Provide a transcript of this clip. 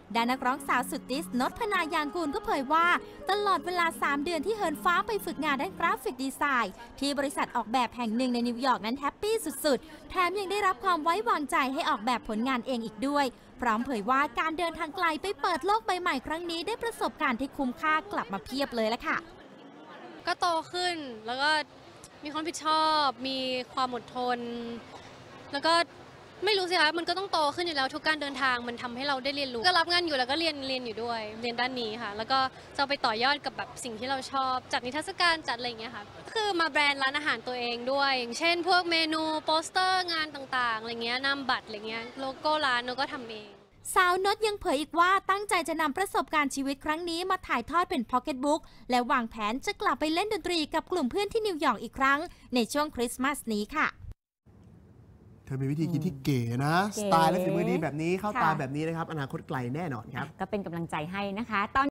ด้านนักร้องสาวสุดติสนพนายางกูลก็เผยว่าตลอดเวลา3 เดือนที่เหินฟ้าไปฝึกงานด้านกราฟิกดีไซน์ที่บริษัทออกแบบแห่งหนึ่งในนิวยอร์กนั้นแฮปปี้สุดๆแถมยังได้รับความไว้วางใจให้ออกแบบผลงานเองอีกด้วยพร้อมเผยว่าการเดินทางไกลไปเปิดโลกใบใหม่ครั้งนี้ได้ประสบการณ์ที่คุ้มค่ากลับมาเพียบเลยละค่ะก็โตขึ้นแล้วก็มีความรับผิดชอบมีความอดทนแล้วก็ไม่รู้สิคะมันก็ต้องโตขึ้นอยู่แล้วทุกการเดินทางมันทำให้เราได้เรียนรู้ก็รับงานอยู่แล้วก็เรียนอยู่ด้วยเรียนด้านนี้ค่ะแล้วก็จะไปต่อยอดกับแบบสิ่งที่เราชอบจัดนิทรรศการจัดอะไรอย่างเงี้ยค่ะคือมาแบรนด์ร้านอาหารตัวเองด้วยอย่างเช่นพวกเมนูโปสเตอร์งานต่างๆอะไรเงี้ยนามบัตรอะไรเงี้ยโลโก้ร้านเราก็ทำเองสาวนดยังเผยอีกว่าตั้งใจจะนำประสบการณ์ชีวิตครั้งนี้มาถ่ายทอดเป็นพ็อกเก็ตบุ๊กและวางแผนจะกลับไปเล่นดนตรีกับกลุ่มเพื่อนที่นิวยอร์กอีกครั้งในช่วงคริสต์มาสนี้ค่ะเธอมีวิธีคิดที่เก๋นะสไตล์และฝีมือดีแบบนี้เข้าตาแบบนี้นะครับอนาคตไกลแน่นอนครับก็เป็นกำลังใจให้นะคะตอน